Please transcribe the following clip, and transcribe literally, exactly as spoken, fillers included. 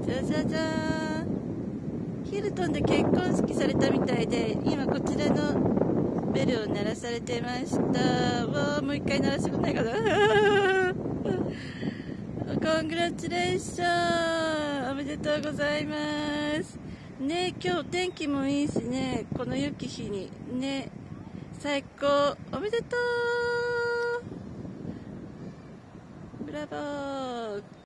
じゃじゃじゃーん。ヒルトンで結婚式されたみたいで、今こちらのベルを鳴らされてました。わー、もう一回鳴らしてくんないかな。コングラチュレーション、おめでとうございます。ね、今日天気もいいしね、この良き日にね、最高、おめでとう。ブラボー。